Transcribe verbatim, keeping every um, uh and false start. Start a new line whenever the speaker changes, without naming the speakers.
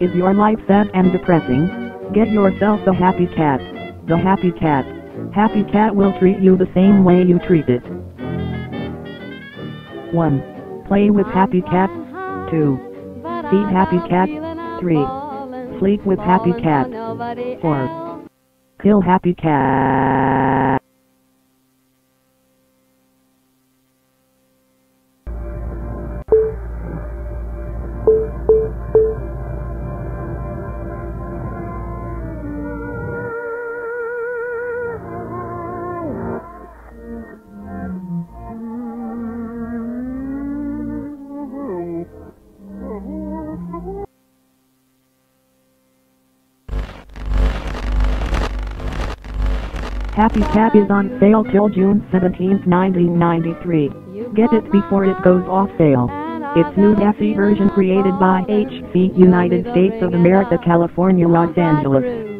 Is your life sad and depressing? Get yourself a happy cat. The Happy Cat. Happy Cat will treat you the same way you treat it. one. Play with Happy Cat. two. Feed Happy Cat. three. Sleep with Happy Cat. four. Kill Happy Cat. Happy Cat is on sale till June seventeenth, nineteen ninety-three. Get it before it goes off sale. It's new Daffy version created by H C United States of America, California, Los Angeles.